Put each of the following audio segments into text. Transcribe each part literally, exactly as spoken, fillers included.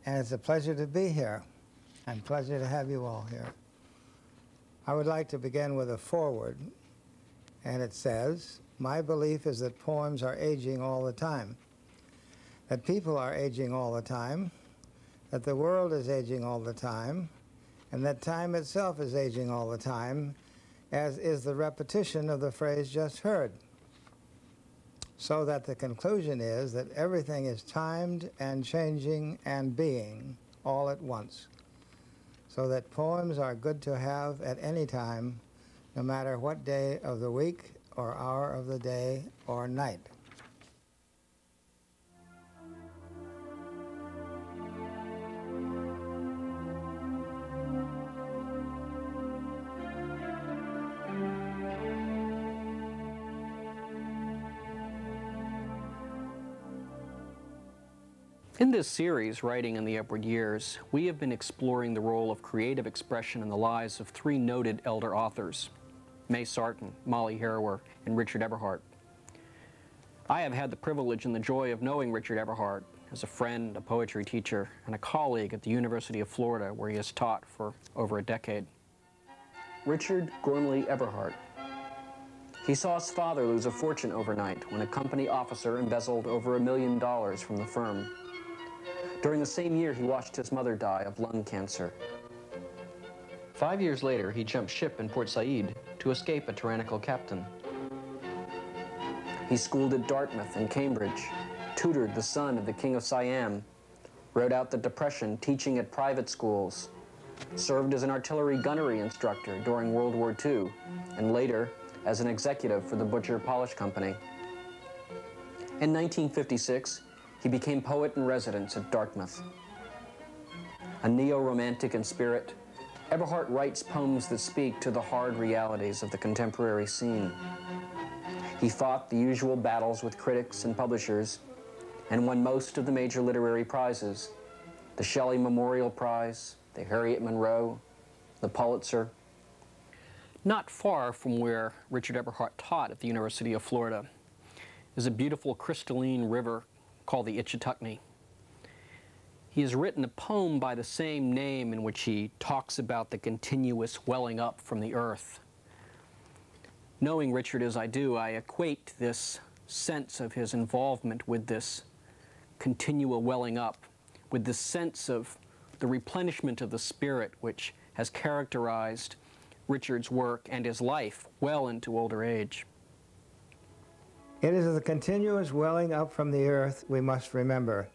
and it's a pleasure to be here, and pleasure to have you all here. I would like to begin with a foreword, and it says, "My belief is that poems are aging all the time, that people are aging all the time, that the world is aging all the time, and that time itself is aging all the time, as is the repetition of the phrase just heard. So that the conclusion is that everything is timed and changing and being all at once. So that poems are good to have at any time, no matter what day of the week or hour of the day or night." In this series, Writing in the Upward Years, we have been exploring the role of creative expression in the lives of three noted elder authors, May Sarton, Molly Harrower, and Richard Eberhart. I have had the privilege and the joy of knowing Richard Eberhart as a friend, a poetry teacher, and a colleague at the University of Florida, where he has taught for over a decade. Richard Gormley Eberhart. He saw his father lose a fortune overnight when a company officer embezzled over a million dollars from the firm. During the same year, he watched his mother die of lung cancer. Five years later, he jumped ship in Port Said to escape a tyrannical captain. He schooled at Dartmouth and Cambridge, tutored the son of the King of Siam, rode out the Depression teaching at private schools, served as an artillery gunnery instructor during World War Two, and later as an executive for the Butcher Polish Company. In nineteen fifty-six, he became poet-in-residence at Dartmouth. A neo-romantic in spirit, Eberhart writes poems that speak to the hard realities of the contemporary scene. He fought the usual battles with critics and publishers and won most of the major literary prizes: the Shelley Memorial Prize, the Harriet Monroe, the Pulitzer. Not far from where Richard Eberhart taught at the University of Florida is a beautiful crystalline river called the Ichetucknee. He has written a poem by the same name in which he talks about the continuous welling up from the earth. Knowing Richard as I do, I equate this sense of his involvement with this continual welling up, with this sense of the replenishment of the spirit which has characterized Richard's work and his life well into older age. It is the continuous welling up from the earth we must remember.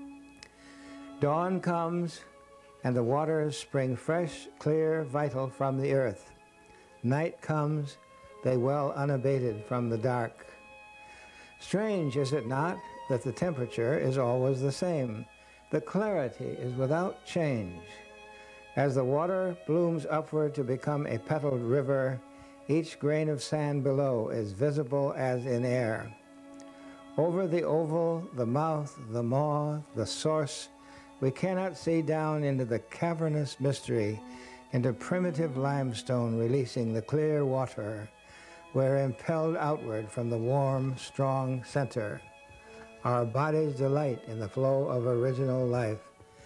Dawn comes, and the waters spring fresh, clear, vital from the earth. Night comes, they well unabated from the dark. Strange, is it not, that the temperature is always the same. The clarity is without change. As the water blooms upward to become a petaled river, each grain of sand below is visible as in air. Over the oval, the mouth, the maw, the source, we cannot see down into the cavernous mystery, into primitive limestone releasing the clear water, where impelled outward from the warm, strong center, our bodies delight in the flow of original life.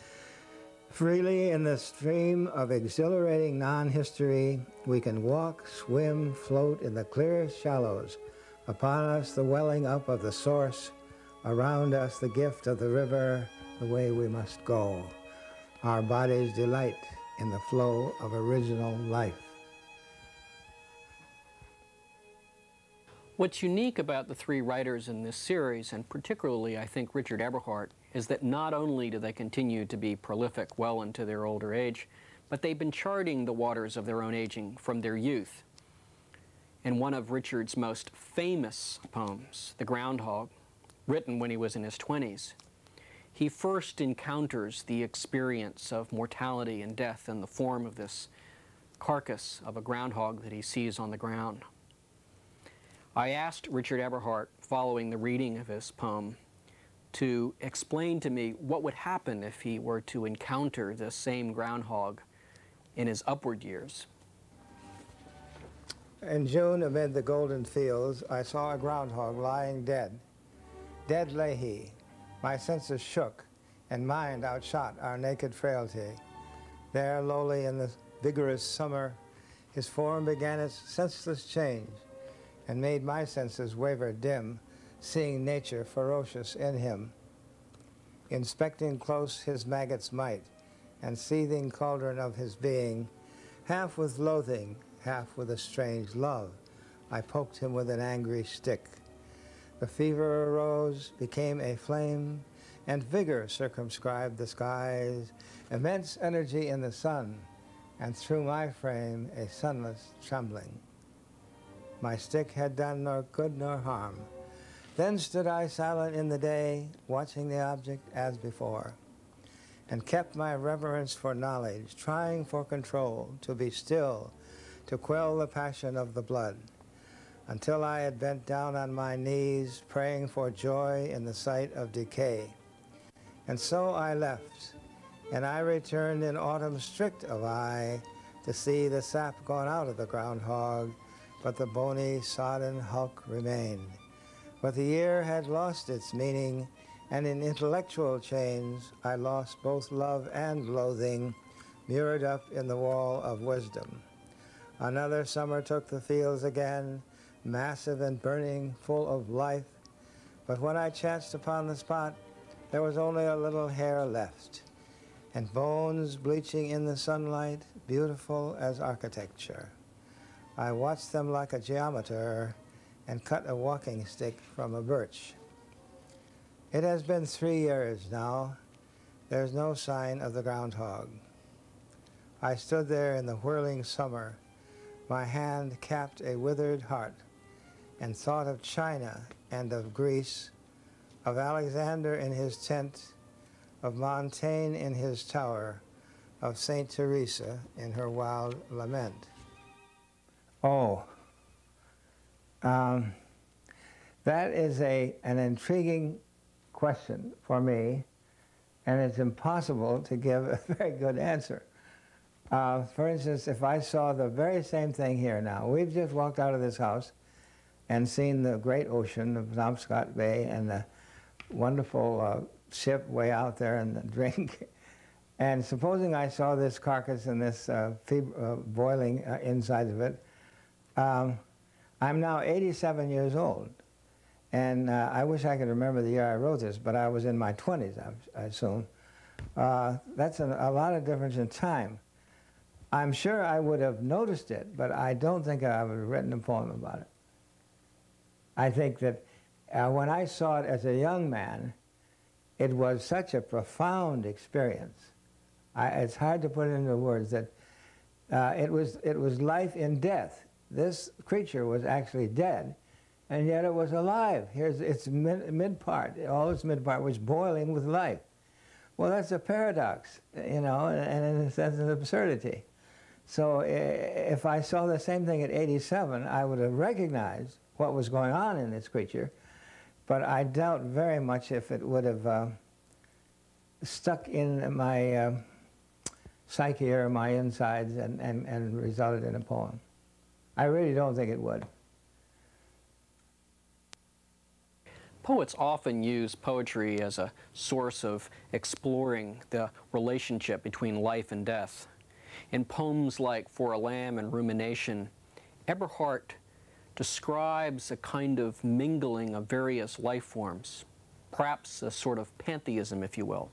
Freely in the stream of exhilarating non-history, we can walk, swim, float in the clear shallows. Upon us the welling up of the source, around us the gift of the river, the way we must go. Our bodies delight in the flow of original life. What's unique about the three writers in this series, and particularly I think Richard Eberhart, is that not only do they continue to be prolific well into their older age, but they've been charting the waters of their own aging from their youth. In one of Richard's most famous poems, The Groundhog, written when he was in his twenties, he first encounters the experience of mortality and death in the form of this carcass of a groundhog that he sees on the ground. I asked Richard Eberhart, following the reading of his poem, to explain to me what would happen if he were to encounter this same groundhog in his upward years. In June, amid the golden fields, I saw a groundhog lying dead. Dead lay he. My senses shook. and mind outshot our naked frailty. There, lowly in the vigorous summer, his form began its senseless change, and made my senses waver dim, seeing nature ferocious in him. Inspecting close his maggot's might, and seething cauldron of his being, half with loathing, half with a strange love, I poked him with an angry stick. The fever arose, became a flame, and vigor circumscribed the skies, immense energy in the sun, and through my frame a sunless trembling. My stick had done nor good nor harm. Then stood I silent in the day, watching the object as before, and kept my reverence for knowledge, trying for control, to be still, to quell the passion of the blood, until I had bent down on my knees, praying for joy in the sight of decay. And so I left, and I returned in autumn strict of eye, to see the sap gone out of the groundhog, but the bony, sodden hulk remained. But the year had lost its meaning, and in intellectual chains I lost both love and loathing, mirrored up in the wall of wisdom. Another summer took the fields again, massive and burning, full of life. But when I chanced upon the spot, there was only a little hair left, and bones bleaching in the sunlight, beautiful as architecture. I watched them like a geometer, and cut a walking stick from a birch. It has been three years now. There's no sign of the groundhog. I stood there in the whirling summer. My hand capped a withered heart, and thought of China and of Greece, of Alexander in his tent, of Montaigne in his tower, of Saint Teresa in her wild lament. Oh, um, that is a, an intriguing question for me, and it's impossible to give a very good answer. Uh, for instance, if I saw the very same thing here now, we've just walked out of this house and seen the great ocean of Penobscot Bay and the wonderful uh, ship way out there and the drink. And supposing I saw this carcass and this uh, uh, boiling uh, inside of it, um, I'm now eighty-seven years old. And uh, I wish I could remember the year I wrote this, but I was in my twenties, I, I assume. Uh, that's a, a lot of difference in time. I'm sure I would have noticed it, but I don't think I would have written a poem about it. I think that uh, when I saw it as a young man, it was such a profound experience. I, it's hard to put it into words that uh, it was, it was life in death. This creature was actually dead, and yet it was alive. Here's its mid, mid part, all its mid part was boiling with life. Well, that's a paradox, you know, and, and in a sense an absurdity. So if I saw the same thing at eighty-seven, I would have recognized what was going on in this creature, but I doubt very much if it would have uh, stuck in my uh, psyche or my insides and, and, and resulted in a poem. I really don't think it would. Poets often use poetry as a source of exploring the relationship between life and death. In poems like For a Lamb and Rumination, Eberhart describes a kind of mingling of various life forms, perhaps a sort of pantheism, if you will.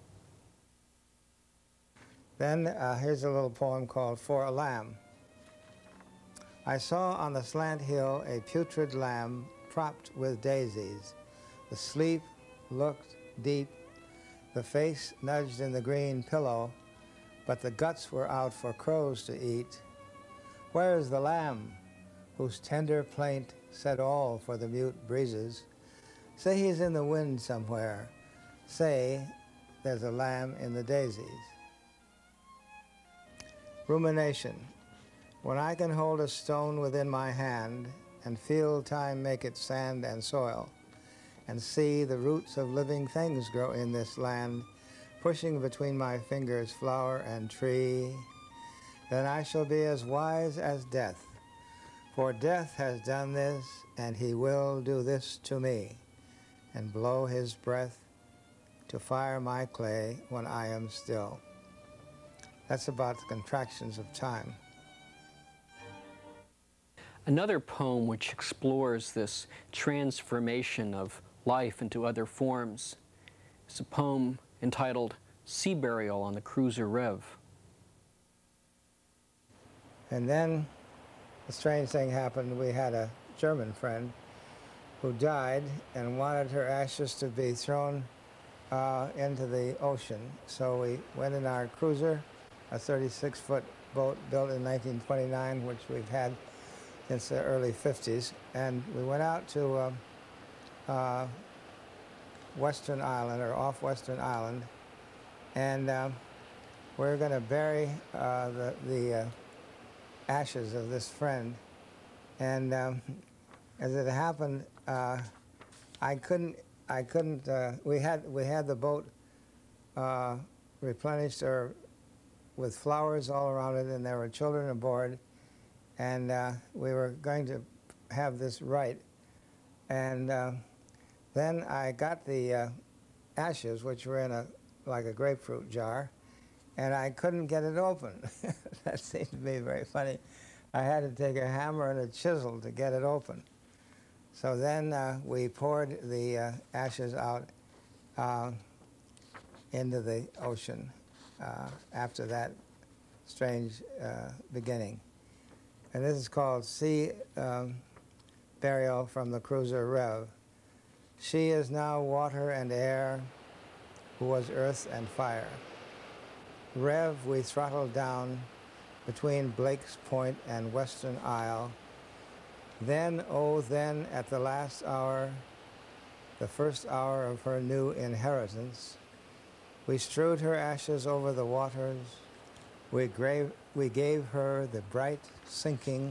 Then uh, here's a little poem called For a Lamb. I saw on the slant hill a putrid lamb propped with daisies. The sleep looked deep, the face nudged in the green pillow, but the guts were out for crows to eat. Where is the lamb, whose tender plaint said all for the mute breezes? Say he's in the wind somewhere. Say there's a lamb in the daisies. Rumination. When I can hold a stone within my hand and feel time make it sand and soil, and see the roots of living things grow in this land, pushing between my fingers flower and tree, then I shall be as wise as death. For death has done this, and he will do this to me, and blow his breath to to fire my clay when I am still. That's about the contractions of time. Another poem which explores this transformation of life into other forms is a poem entitled Sea Burial on the Cruiser Rev. And then a strange thing happened. We had a German friend who died and wanted her ashes to be thrown uh, into the ocean. So we went in our cruiser, a thirty-six foot boat built in nineteen twenty-nine, which we've had since the early fifties, and we went out to uh, uh, Western Island, or off Western Island, and uh, we we're going to bury uh, the, the uh, ashes of this friend. And um, as it happened, uh, I couldn't, I couldn't, uh, we had, we had the boat uh, replenished or with flowers all around it, and there were children aboard, and uh, we were going to have this rite. And uh, then I got the uh, ashes, which were in a, like a grapefruit jar, and I couldn't get it open. That seemed to be very funny. I had to take a hammer and a chisel to get it open. So then uh, we poured the uh, ashes out uh, into the ocean uh, after that strange uh, beginning. And this is called Sea um, Burial from the Cruiser Rev. She is now water and air, who was earth and fire. Rev we throttled down between Blake's Point and Western Isle. Then, oh then, at the last hour, the first hour of her new inheritance, we strewed her ashes over the waters. We, grave, we gave her the bright sinking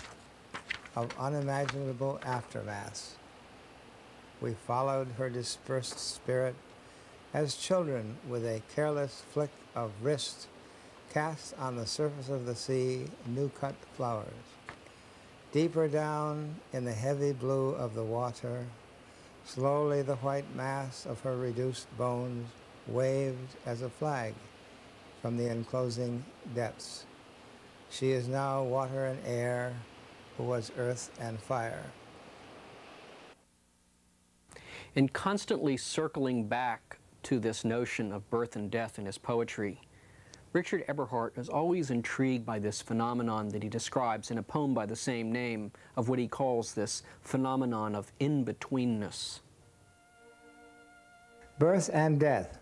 of unimaginable aftermaths. We followed her dispersed spirit as children with a careless flick of wrist cast on the surface of the sea new-cut flowers. Deeper down in the heavy blue of the water, slowly the white mass of her reduced bones waved as a flag from the enclosing depths. She is now water and air, who was earth and fire. In constantly circling back to this notion of birth and death in his poetry, Richard Eberhart is always intrigued by this phenomenon that he describes in a poem by the same name, of what he calls this phenomenon of in-betweenness. Birth and death.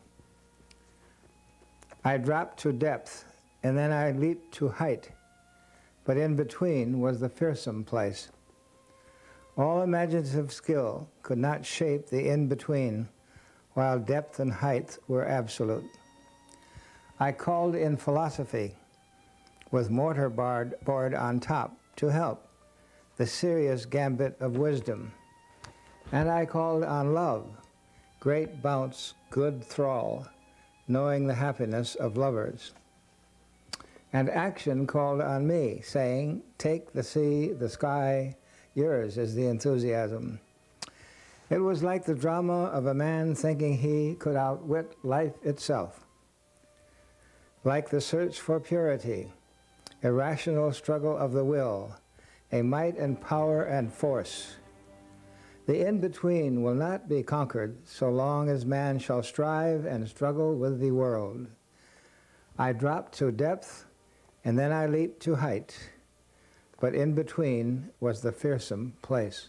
I dropped to depth, and then I leaped to height, but in between was the fearsome place. All imaginative skill could not shape the in-between, while depth and height were absolute. I called in philosophy, with mortar board, board on top, to help, the serious gambit of wisdom. And I called on love, great bounce, good thrall, knowing the happiness of lovers. And action called on me, saying, take the sea, the sky, yours is the enthusiasm. It was like the drama of a man thinking he could outwit life itself. Like the search for purity, a rational struggle of the will, a might and power and force. The in-between will not be conquered so long as man shall strive and struggle with the world. I dropped to depth, and then I leaped to height, but in between was the fearsome place.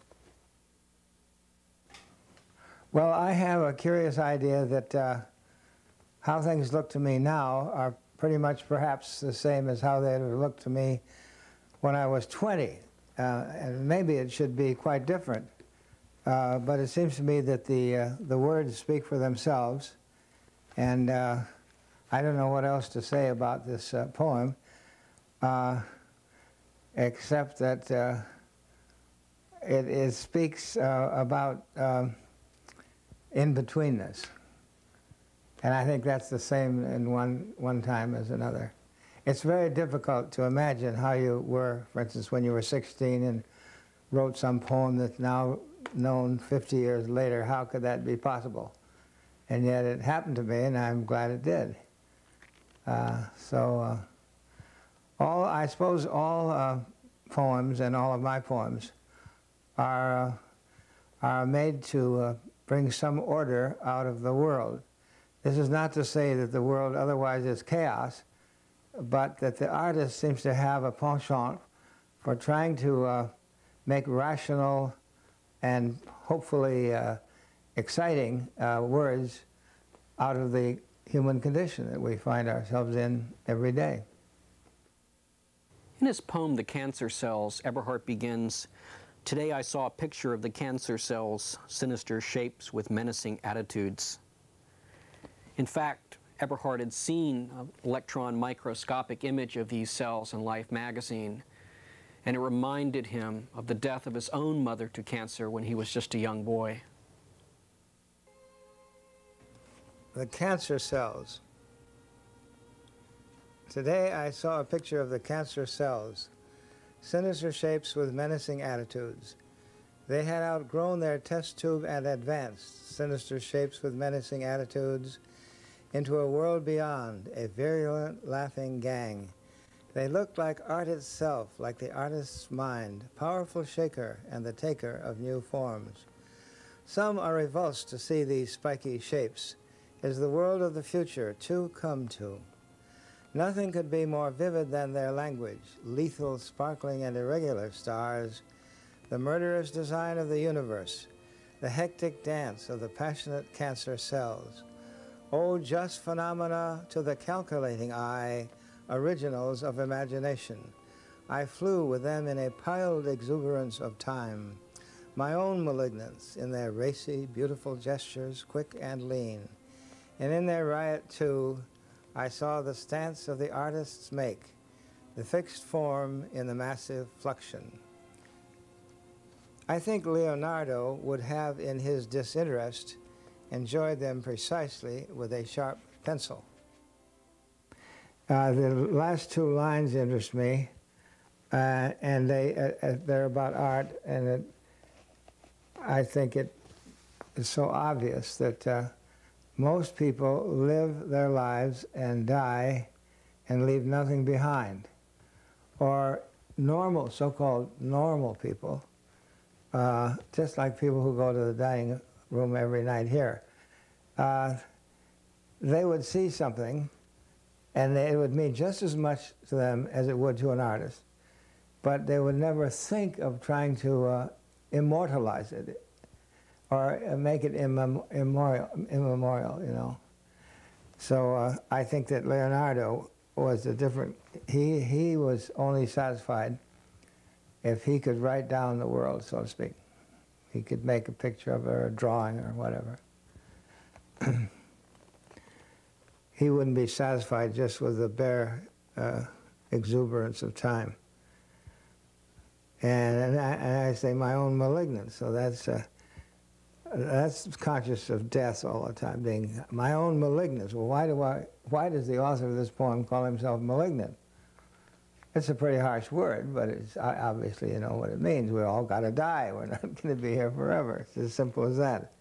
Well, I have a curious idea that uh, how things look to me now are pretty much perhaps the same as how they would look to me when I was twenty. Uh, and maybe it should be quite different. Uh, but it seems to me that the, uh, the words speak for themselves. And uh, I don't know what else to say about this uh, poem, uh, except that uh, it, it speaks uh, about um, in-betweenness. And I think that's the same in one, one time as another. It's very difficult to imagine how you were, for instance, when you were sixteen and wrote some poem that's now known fifty years later. How could that be possible? and yet it happened to me, and I'm glad it did. Uh, so, uh, all I suppose all uh, poems and all of my poems are uh, are made to uh, bring some order out of the world. This is not to say that the world otherwise is chaos, but that the artist seems to have a penchant for trying to uh, make rational and hopefully uh, exciting uh, words out of the human condition that we find ourselves in every day. In his poem, The Cancer Cells, Eberhart begins, "Today I saw a picture of the cancer cells, sinister shapes with menacing attitudes." In fact, Eberhart had seen an electron microscopic image of these cells in Life magazine, and it reminded him of the death of his own mother to cancer when he was just a young boy. The cancer cells. Today I saw a picture of the cancer cells, sinister shapes with menacing attitudes. They had outgrown their test tube and advanced, sinister shapes with menacing attitudes, into a world beyond, a virulent, laughing gang. They looked like art itself, like the artist's mind, powerful shaker and the taker of new forms. Some are revulsed to see these spiky shapes. Is the world of the future too come to? Nothing could be more vivid than their language, lethal, sparkling, and irregular stars, the murderous design of the universe, the hectic dance of the passionate cancer cells. Oh, just phenomena to the calculating eye, originals of imagination. I flew with them in a piled exuberance of time, my own malignants in their racy, beautiful gestures, quick and lean. And in their riot, too, I saw the stance of the artists make, the fixed form in the massive fluxion. I think Leonardo would have, in his disinterest, enjoyed them precisely with a sharp pencil. Uh, the last two lines interest me, uh, and they, uh, uh, they're about art, and it, I think it is so obvious that uh, most people live their lives and die and leave nothing behind. Or normal, so-called normal people, uh, just like people who go to the dining room every night here, uh, they would see something and it would mean just as much to them as it would to an artist, but they would never think of trying to uh, immortalize it or uh, make it immem immemorial, immemorial, you know. So uh, I think that Leonardo was a different, he, he was only satisfied if he could write down the world, so to speak. He could make a picture of it or a drawing or whatever. He wouldn't be satisfied just with the bare uh, exuberance of time. And, and, I, and I say my own malignance, so that's, uh, that's conscious of death all the time, being my own malignance. Well, why, do I, why does the author of this poem call himself malignant? It's a pretty harsh word, but it's obviously, you know what it means. We all got to die. We're not going to be here forever. It's as simple as that.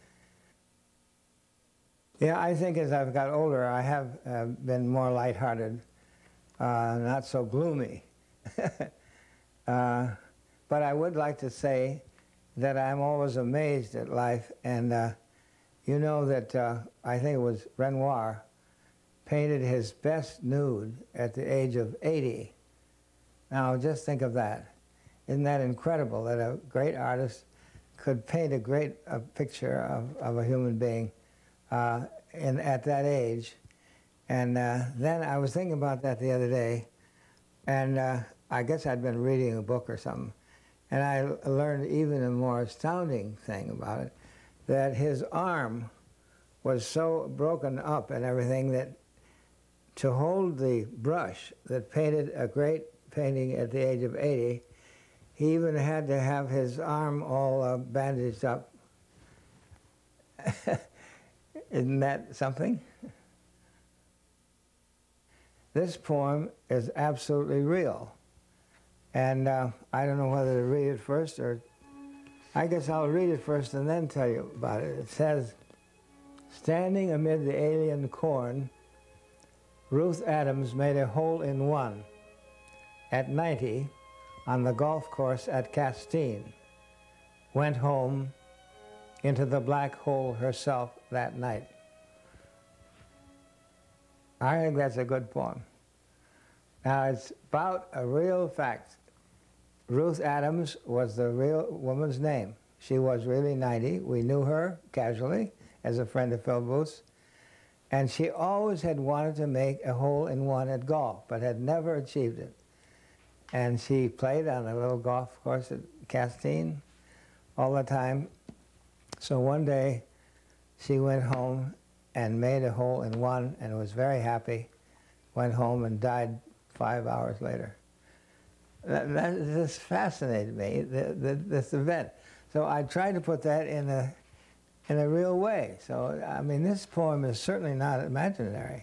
Yeah, I think as I've got older, I have uh, been more lighthearted, uh, not so gloomy. uh, but I would like to say that I'm always amazed at life, and uh, you know that uh, I think it was Renoir painted his best nude at the age of eighty. Now, just think of that. Isn't that incredible that a great artist could paint a great uh, picture of, of a human being uh, in, at that age? And uh, then I was thinking about that the other day, and uh, I guess I'd been reading a book or something, and I learned even a more astounding thing about it, that his arm was so broken up and everything that to hold the brush that painted a great painting at the age of eighty, he even had to have his arm all uh, bandaged up. Isn't that something? This poem is absolutely real. And uh, I don't know whether to read it first or... I guess I'll read it first and then tell you about it. It says, Standing amid the alien corn, Ruth Adams made a hole-in-one at ninety on the golf course at Castine, went home into the black hole herself that night. I think that's a good poem. Now, it's about a real fact. Ruth Adams was the real woman's name. She was really ninety. We knew her casually as a friend of Phil Booth's. And she always had wanted to make a hole-in-one at golf, but had never achieved it. And she played on a little golf course at Castine all the time. So one day, she went home and made a hole-in-one and was very happy, went home and died five hours later. That, that just fascinated me, the, the, this event. So I tried to put that in a, in a real way. So, I mean, this poem is certainly not imaginary.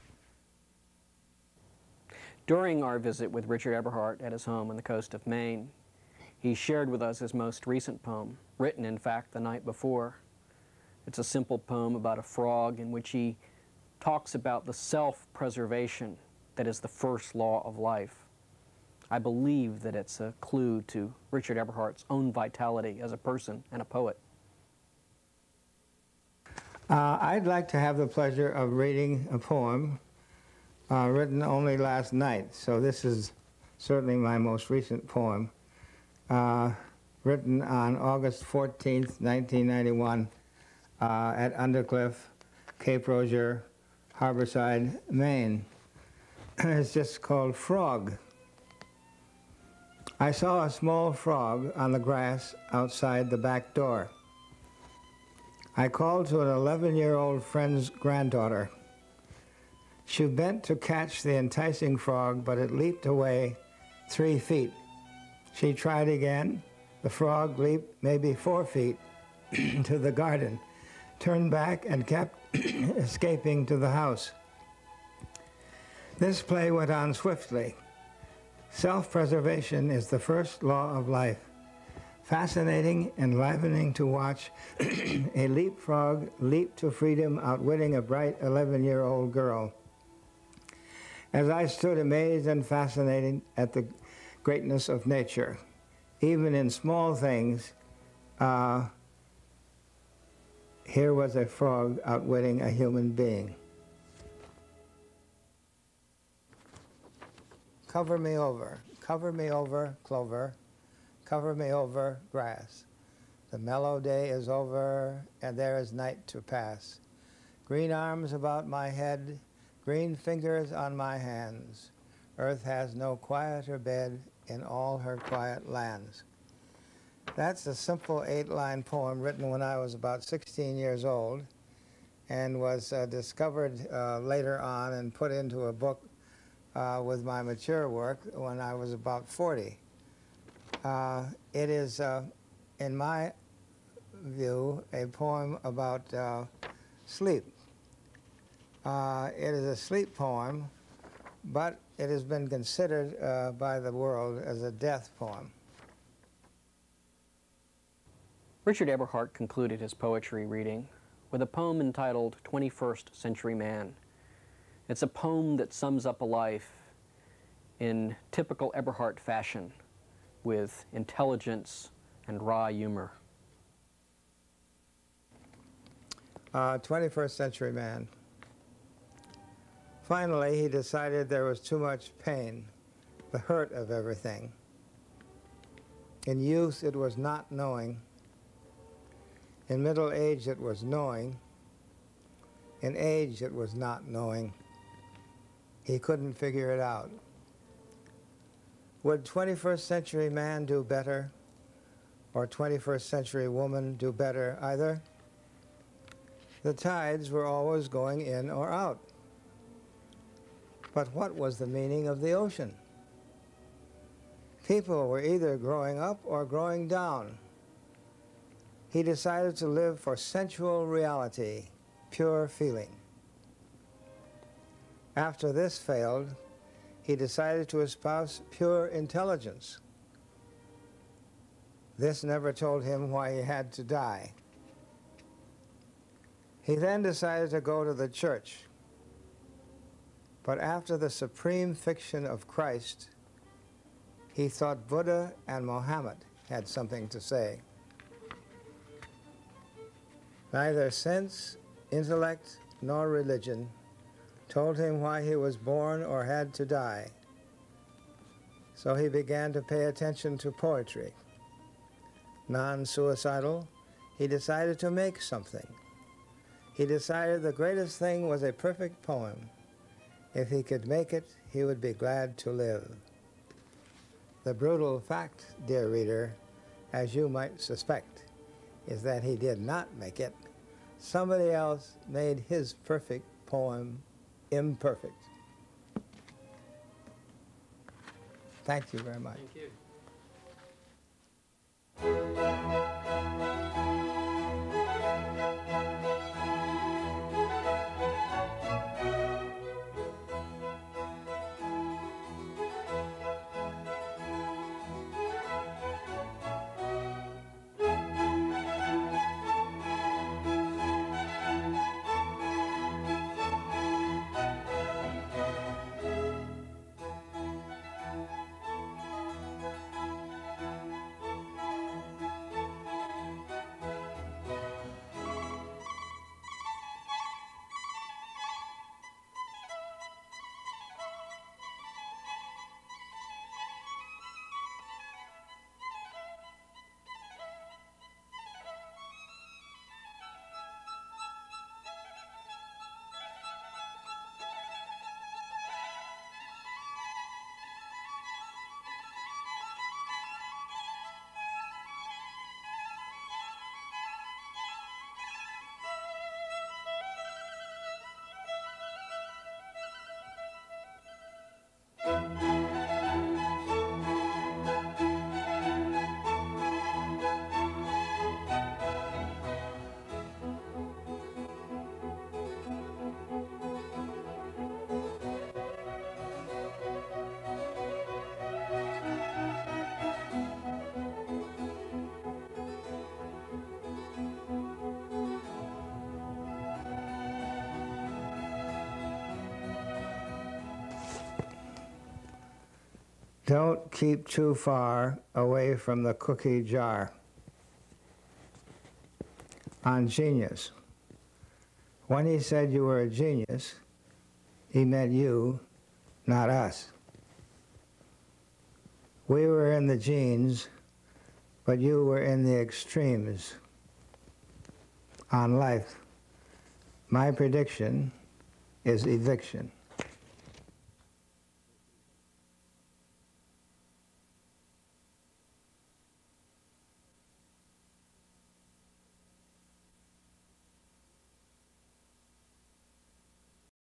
During our visit with Richard Eberhart at his home on the coast of Maine, he shared with us his most recent poem, written, in fact, the night before. It's a simple poem about a frog in which he talks about the self-preservation that is the first law of life. I believe that it's a clue to Richard Eberhart's own vitality as a person and a poet. Uh, I'd like to have the pleasure of reading a poem uh, written only last night. So this is certainly my most recent poem, uh, written on August fourteenth, nineteen ninety-one, uh, at Undercliff, Cape Rozier, Harborside, Maine. It's just called Frog. I saw a small frog on the grass outside the back door. I called to an eleven-year-old friend's granddaughter. She bent to catch the enticing frog, but it leaped away three feet. She tried again. The frog leaped maybe four feet to the garden, turned back, and kept escaping to the house. This play went on swiftly. Self-preservation is the first law of life. Fascinating, enlivening to watch a leapfrog leap to freedom, outwitting a bright eleven-year-old girl. As I stood amazed and fascinated at the greatness of nature, even in small things, uh, here was a frog outwitting a human being. Cover me over, cover me over, clover, cover me over, grass. The mellow day is over, and there is night to pass. Green arms about my head, green fingers on my hands. Earth has no quieter bed in all her quiet lands. That's a simple eight-line poem written when I was about sixteen years old, and was uh, discovered uh, later on and put into a book Uh, with my mature work when I was about forty. Uh, it is, uh, in my view, a poem about uh, sleep. Uh, it is a sleep poem, but it has been considered uh, by the world as a death poem. Richard Eberhart concluded his poetry reading with a poem entitled twenty-first Century Man. It's a poem that sums up a life in typical Eberhart fashion, with intelligence and wry humor. Uh, twenty-first Century Man. Finally, he decided there was too much pain, the hurt of everything. In youth, it was not knowing. In middle age, it was knowing. In age, it was not knowing. He couldn't figure it out. Would twenty-first century man do better, or twenty-first century woman do better either? The tides were always going in or out. But what was the meaning of the ocean? People were either growing up or growing down. He decided to live for sensual reality, pure feeling. After this failed, he decided to espouse pure intelligence. This never told him why he had to die. He then decided to go to the church. But after the supreme fiction of Christ, he thought Buddha and Mohammed had something to say. Neither sense, intellect, nor religion told him why he was born or had to die. So he began to pay attention to poetry. Non-suicidal, he decided to make something. He decided the greatest thing was a perfect poem. If he could make it, he would be glad to live. The brutal fact, dear reader, as you might suspect, is that he did not make it. Somebody else made his perfect poem imperfect. Thank you very much. Thank you. Don't keep too far away from the cookie jar. On genius. When he said you were a genius, he meant you, not us. We were in the genes, but you were in the extremes. On life, my prediction is eviction.